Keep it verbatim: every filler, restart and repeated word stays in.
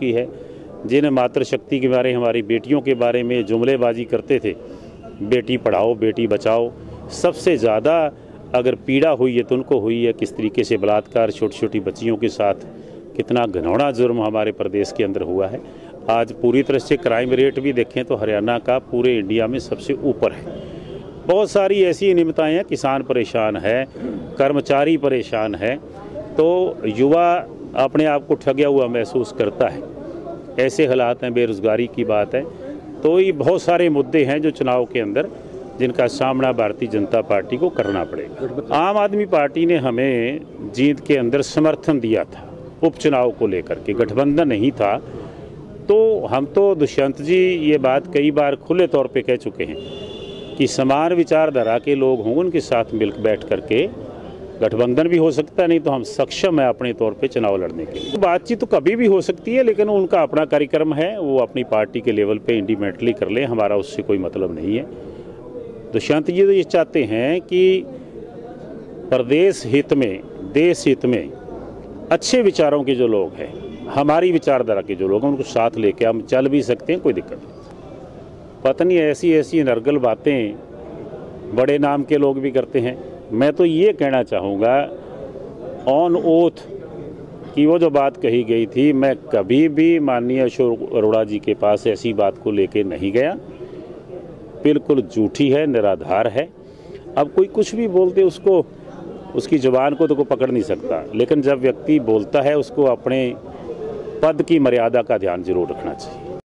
की है, जिन्हें मातृशक्ति के बारे, हमारी बेटियों के बारे में जुमलेबाजी करते थे, बेटी पढ़ाओ बेटी बचाओ, सबसे ज़्यादा अगर पीड़ा हुई है तो उनको हुई है किस तरीके से बलात्कार छोटी छोटी बच्चियों के साथ, कितना घिनौना जुर्म हमारे प्रदेश के अंदर हुआ है। आज पूरी तरह से क्राइम रेट भी देखें तो हरियाणा का पूरे इंडिया में सबसे ऊपर है। बहुत सारी ऐसी अनियमितताएँ हैं, किसान परेशान है, कर्मचारी परेशान है, तो युवा अपने आप को ठगा हुआ महसूस करता है। ऐसे हालात हैं, बेरोज़गारी की बात है, तो ये बहुत सारे मुद्दे हैं जो चुनाव के अंदर जिनका सामना भारतीय जनता पार्टी को करना पड़ेगा। आम आदमी पार्टी ने हमें जीत के अंदर समर्थन दिया था उपचुनाव को लेकर के, गठबंधन नहीं था, तो हम तो दुष्यंत जी ये बात कई बार खुले तौर पे कह चुके हैं कि समान विचारधारा के लोग हों, उनके साथ मिल बैठ करके गठबंधन भी हो सकता है, नहीं तो हम सक्षम है अपने तौर पे चुनाव लड़ने के लिए। बातचीत तो कभी भी हो सकती है, लेकिन उनका अपना कार्यक्रम है, वो अपनी पार्टी के लेवल पे इंडिपेंडेंटली कर लें, हमारा उससे कोई मतलब नहीं है। दुष्यंत जी तो ये चाहते हैं कि प्रदेश हित में, देश हित में अच्छे विचारों के जो लोग हैं, हमारी विचारधारा के जो लोग हैं, उनको साथ लेके हम चल भी सकते हैं, कोई दिक्कत नहीं। पता नहीं ऐसी ऐसी नरगल बातें बड़े नाम के लोग भी करते हैं। मैं तो ये कहना चाहूँगा ऑन ओथ कि वो जो बात कही गई थी, मैं कभी भी माननीय अशोक अरोड़ा जी के पास ऐसी बात को लेके नहीं गया, बिल्कुल झूठी है, निराधार है। अब कोई कुछ भी बोलते उसको, उसकी जुबान को तो कोई पकड़ नहीं सकता, लेकिन जब व्यक्ति बोलता है उसको अपने पद की मर्यादा का ध्यान जरूर रखना चाहिए।